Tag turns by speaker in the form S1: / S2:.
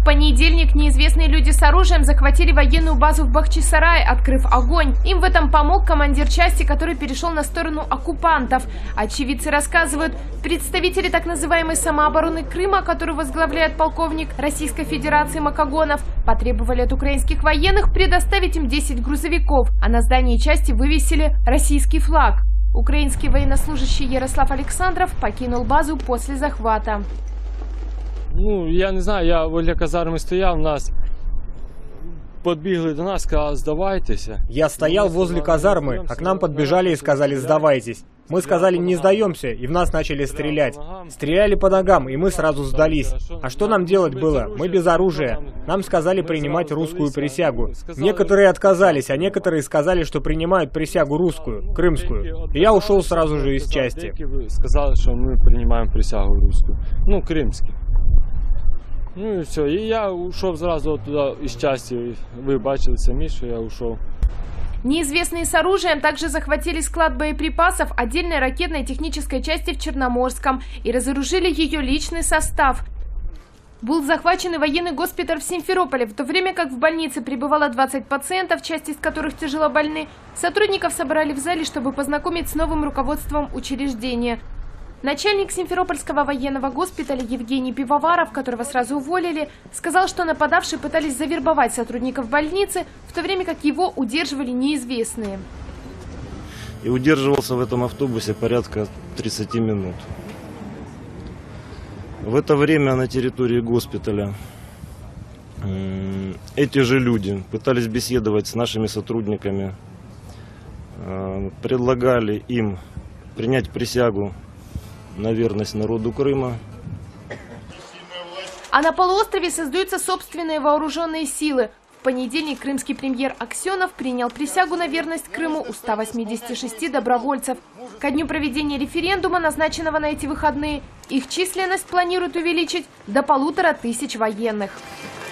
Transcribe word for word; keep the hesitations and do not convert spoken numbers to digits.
S1: В понедельник неизвестные люди с оружием захватили военную базу в Бахчисарае, открыв огонь. Им в этом помог командир части, который перешел на сторону оккупантов. Очевидцы рассказывают, представители так называемой самообороны Крыма, которую возглавляет полковник Российской Федерации Макогонов, потребовали от украинских военных предоставить им десять грузовиков, а на здании части вывесили российский флаг. Украинский военнослужащий Ярослав Александров покинул базу после захвата.
S2: Ну, я не знаю, я возле казарми стояв, нас подбегли до нас, сказали, сдавайтесь.
S3: Я стоял возле казармы, а к нам подбежали и сказали, сдавайтесь. Мы сказали, не сдаемся, и в нас начали стрелять. Стреляли по ногам, и мы сразу сдались. А что нам делать было? Мы без оружия. Нам сказали принимать русскую присягу. Некоторые отказались, а некоторые сказали, что принимают присягу русскую, крымскую. И я ушел сразу же из части.
S2: Сказали, что мы принимаем присягу русскую. Ну, крымский. Ну и все. И я ушел сразу туда из части. Вы бачили самі, что я ушел.
S1: Неизвестные с оружием также захватили склад боеприпасов отдельной ракетной технической части в Черноморском и разоружили ее личный состав. Был захвачен и военный госпиталь в Симферополе, в то время как в больнице пребывало двадцать пациентов, часть из которых тяжело больны. Сотрудников собрали в зале, чтобы познакомить с новым руководством учреждения. Начальник Симферопольского военного госпиталя Евгений Пивоваров, которого сразу уволили, сказал, что нападавшие пытались завербовать сотрудников больницы, в то время как его удерживали неизвестные.
S4: И удерживался в этом автобусе порядка тридцати минут. В это время на территории госпиталя эти же люди пытались беседовать с нашими сотрудниками, предлагали им принять присягу на верность народу Крыма.
S1: А на полуострове создаются собственные вооруженные силы. В понедельник крымский премьер Аксенов принял присягу на верность Крыму у ста восьмидесяти шести добровольцев. Ко дню проведения референдума, назначенного на эти выходные, их численность планируют увеличить до полутора тысяч военных.